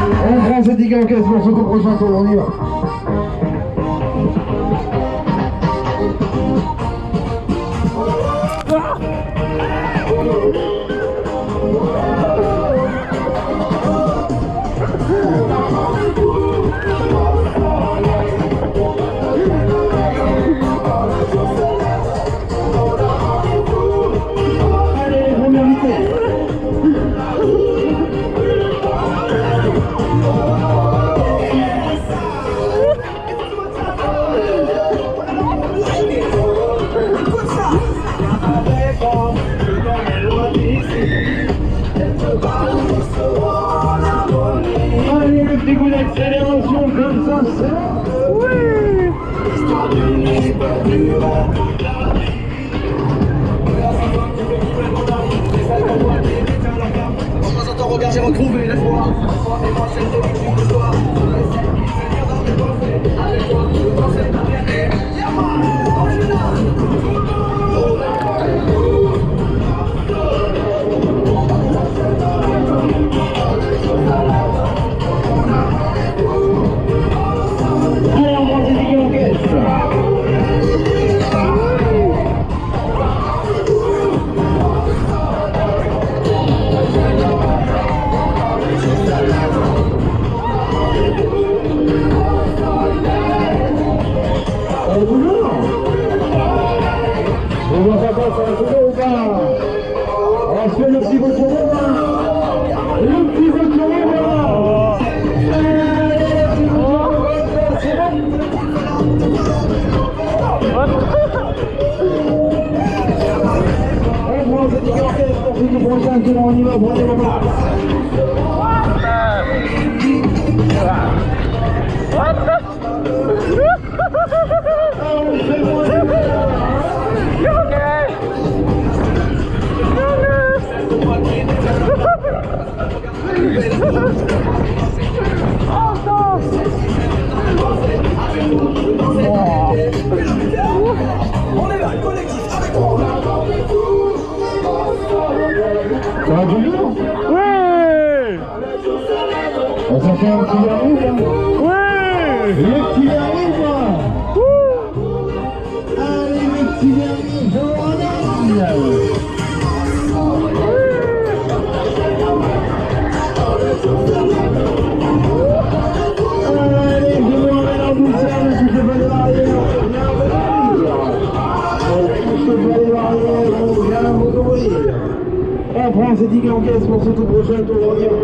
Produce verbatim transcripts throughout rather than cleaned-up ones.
On prend cette ticket en caisse pour ce prochain tour, on y va. Allez, le petit coup d'accélération comme ça, c'est oui. En trois cents ans, regarde, j'ai retrouvé la foi. Et moi, c'est le début du soir. Avec toi, je pensais pas bien. Et Yaman, allez, on prend ces tickets en caisse. Allez, toujours. On voit pas ça, ça va toujours ou pas? On se fait le petit voiture au bas. Le petit voiture au bas. On prend cette ticket en caisse pour ce tout prochain tour, on y va, prenez vos places. on est là, collectif, avec moi. Ça va toujours? Ouais. On s'en fait un petit verre là? Ouais. Le petit verre là? Allez, le petit verre je vous remercie. Allez, je vous remets en douceur, ne touchez pas les barrières. Ne touchez pas les barrières, on vient vous ouvrir. On prend ces tickets en caisse pour ce tout prochain tour, on y va.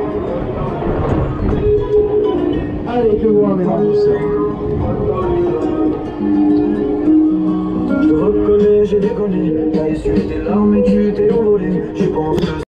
Allez, je vous remets en douceur. Je te reconnais, j'ai déconné. T'as essuyé tes larmes et tu t'es envolé. Je pense que